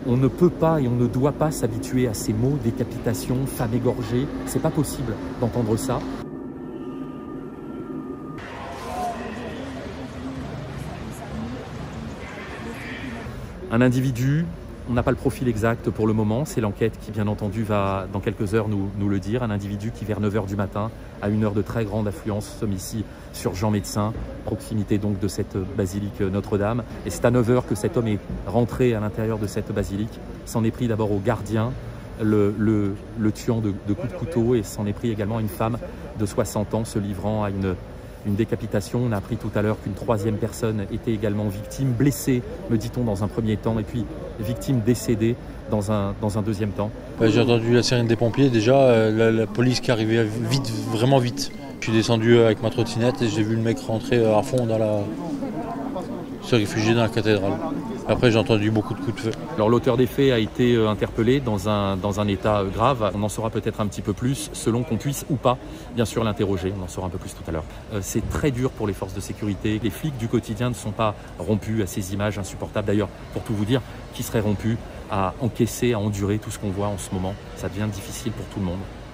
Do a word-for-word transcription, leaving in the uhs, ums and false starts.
On ne peut pas et on ne doit pas s'habituer à ces mots, décapitation, femme égorgée. C'est pas possible d'entendre ça. Un individu, on n'a pas le profil exact pour le moment, c'est l'enquête qui bien entendu va dans quelques heures nous, nous le dire. Un individu qui vers neuf heures du matin, à une heure de très grande affluence, sommes ici sur Jean Médecin, proximité donc de cette basilique Notre-Dame. Et c'est à neuf heures que cet homme est rentré à l'intérieur de cette basilique, s'en est pris d'abord au gardien, le, le, le tuant de, de coups de couteau, et s'en est pris également à une femme de soixante ans se livrant à une Une décapitation. On a appris tout à l'heure qu'une troisième personne était également victime, blessée, me dit-on, dans un premier temps, et puis victime décédée dans un, dans un deuxième temps. Ouais, j'ai entendu la sirène des pompiers, déjà, euh, la, la police qui arrivait vite, vraiment vite. Je suis descendu avec ma trottinette et j'ai vu le mec rentrer à fond dans la... se réfugier dans la cathédrale. Après, j'ai entendu beaucoup de coups de feu. Alors l'auteur des faits a été interpellé dans un, dans un état grave. On en saura peut-être un petit peu plus selon qu'on puisse ou pas, bien sûr, l'interroger. On en saura un peu plus tout à l'heure. Euh, c'est très dur pour les forces de sécurité. Les flics du quotidien ne sont pas rompus à ces images insupportables. D'ailleurs, pour tout vous dire, qui serait rompu à encaisser, à endurer tout ce qu'on voit en ce moment? Ça devient difficile pour tout le monde.